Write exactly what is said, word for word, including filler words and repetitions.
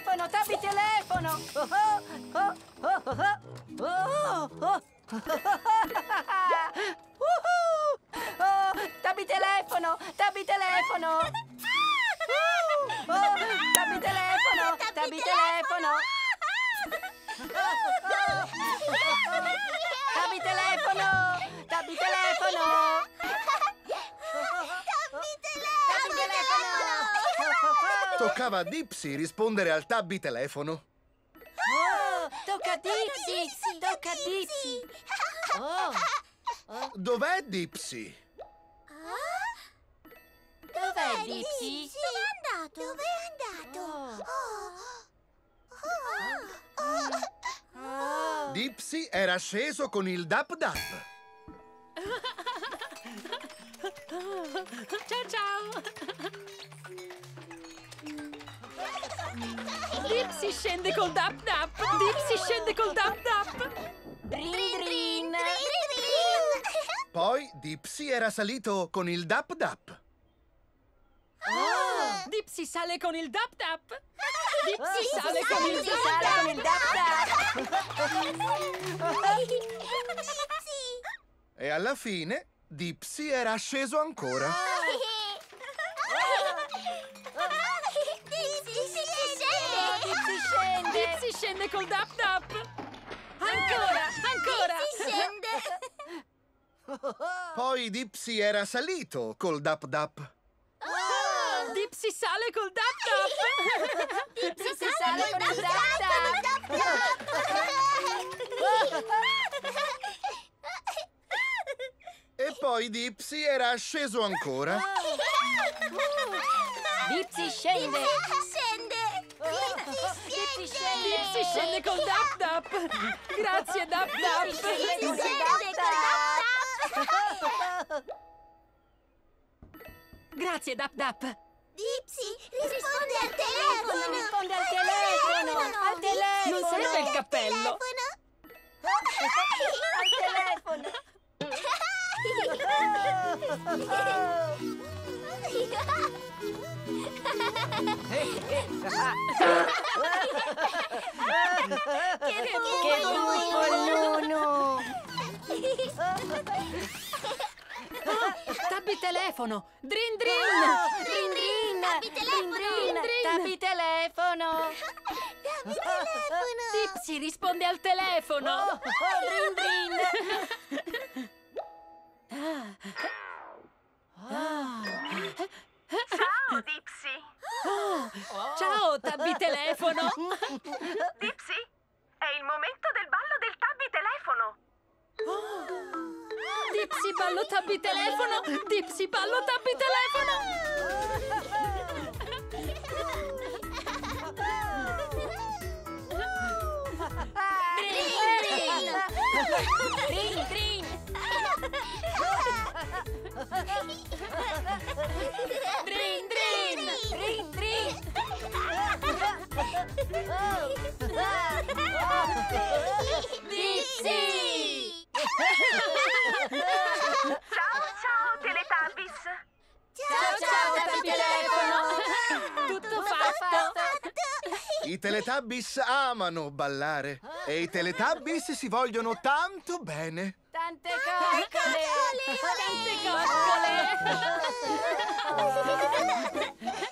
telefono, Tabby telefono! Oh, oh, oh, oh, oh, oh. Uh-huh. Oh, Tabby telefono, Tabby telefono! Uh, oh, Tabby telefono, Tabby telefono! Tabby telefono, Tabby telefono! Tabby telefono! Toccava a Dipsy rispondere al Tabby telefono. Oh, tocca a Dipsy! Tocca a Dipsy! Oh. Oh. Dov'è Dipsy? Dov'è Dipsy? Dov'è andato? Dov'è andato? Oh. Oh. Oh. Oh. Dipsy era sceso con il Dap Dap. Ciao ciao! Dipsy scende col Dap Dap! Dipsy scende col Dap Dap! Drin drin! Poi Dipsy era salito con il Dap Dap. Oh. Dipsy sale con il Dap Dap! Dipsy Oh, sale con il Dipsy Dap sale Dap! con il Dap Dap! E alla fine Dipsy era sceso ancora. Dipsy scende! Dipsy scende col Dap Dap! Ancora! Ancora! Poi Dipsy era salito col Dap Dap. Dipsy sale col Dap Dap! Dipsy sale con il Dap Dap! E poi Dipsy era sceso ancora. Dipsy scende! Dipsy scende! Dipsy scende col Dap Dap! Grazie Dap Dipsy scende con Dap! il Dap Dap! Grazie Dap Dap! Dipsy, rispondi al telefono! Risponde al telefono! Al telefono! Non serve il cappello! Al telefono! Che buffolluno! Tabby telefono! Drin drin! Drin drin! Drin drin! Tabby telefono! Dipsy risponde al telefono! Drin drin! Ciao, Dipsy! Oh, ciao, Tabby telefono! Dipsy, è il momento del ballo del Tabby telefono! Dipsy ballo Tabby telefono! Dipsy ballo Tabby telefono! Drin drin! Drin drin! Drin drin! Dipsy! Ciao, ciao, Teletubbies! Ciao ciao Tabby telefono! Tutto fatto! I Teletubbies amano ballare. E i Teletubbies si vogliono tanto bene. Tante coccole! Tante coccole!